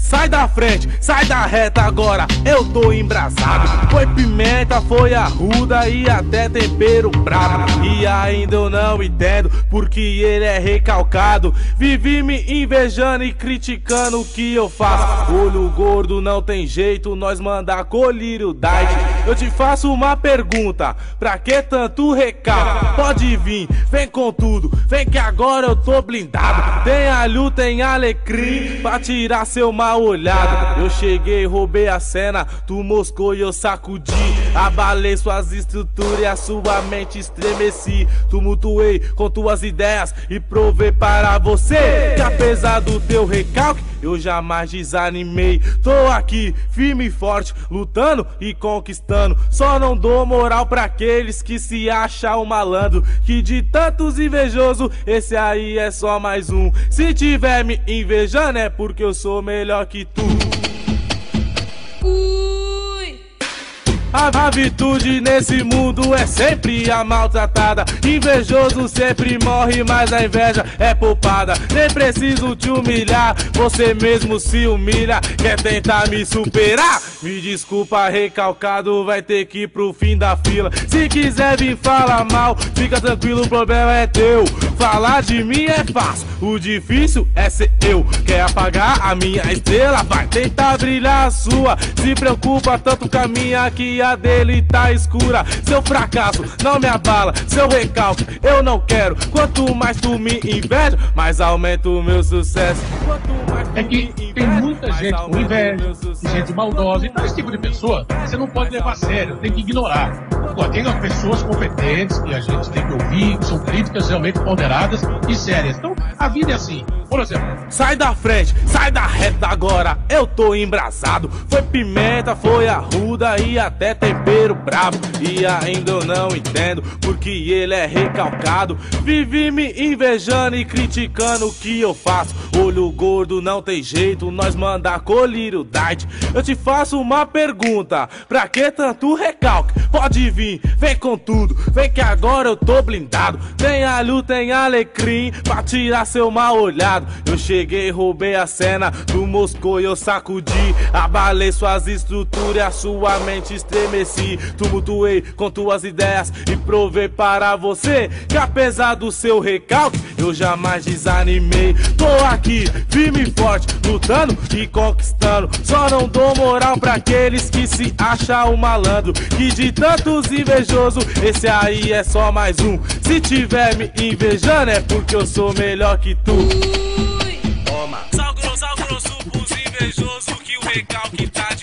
Sai da frente, sai da reta agora, eu tô embrasado. Foi pimenta, foi arruda e até tempero brabo. E ainda eu não entendo porque ele é recalcado. Vivi me invejando e criticando o que eu faço. Olho gordo não tem jeito, nós manda colírio diet. Eu te faço uma pergunta, pra que tanto recalque? Pode vir, vem com tudo, vem que agora eu tô blindado. Tem alho, tem alecrim, pra tirar seu mal olhado. Eu cheguei, roubei a cena, tu moscou e eu sacudi. Abalei suas estruturas e a sua mente estremeci. Tumultuei com tuas ideias e provei para você que apesar do teu recalque, eu jamais desanimei. Tô aqui, firme e forte, lutando e conquistando. Só não dou moral pra aqueles que se acham um malandro. Que de tantos invejosos, esse aí é só mais um. Se tiver me invejando é porque eu sou melhor que tu. A virtude nesse mundo é sempre a maltratada. Invejoso sempre morre, mas a inveja é poupada. Nem preciso te humilhar, você mesmo se humilha. Quer tentar me superar? Me desculpa, recalcado, vai ter que ir pro fim da fila. Se quiser vir falar mal, fica tranquilo, o problema é teu. Falar de mim é fácil, o difícil é ser eu. Quer apagar a minha estrela? Vai tentar brilhar a sua. Se preocupa tanto com a minha que a dele tá escura. Seu fracasso não me abala, seu recalque eu não quero. Quanto mais tu me inveja, mais aumenta o meu sucesso. É que tem muita gente com inveja, gente maldosa. Então esse tipo de pessoa você não pode levar a sério, tem que ignorar. Agora, tem pessoas competentes que a gente tem que ouvir, que são críticas realmente ponderadas e sérias. Então a vida é assim. Por exemplo, sai da frente, sai da reta agora, eu tô embrasado. Foi pimenta, foi arruda e até tempero brabo. E ainda eu não entendo porque ele é recalcado. Vivi me invejando e criticando o que eu faço. Olho gordo não tem jeito, nós manda colírio diet. Eu te faço uma pergunta, pra que tanto recalque? Pode vir, vem com tudo, vem que agora eu tô blindado. Tem alho, tem alecrim, pra tirar seu mal olhado. Eu cheguei, roubei a cena, tu moscou e eu sacudi. Abalei suas estruturas e a sua mente estremeci. Tumultuei com tuas ideias e provei para você que apesar do seu recalque, eu jamais desanimei. Tô aqui, firme e forte, lutando e conquistando. Só não dou moral pra aqueles que se acham um malandro. Que de tantos invejosos, esse aí é só mais um. Se tiver me invejando é porque eu sou melhor que tu. Toma. Sal grosso pros invejosos que o recalque tá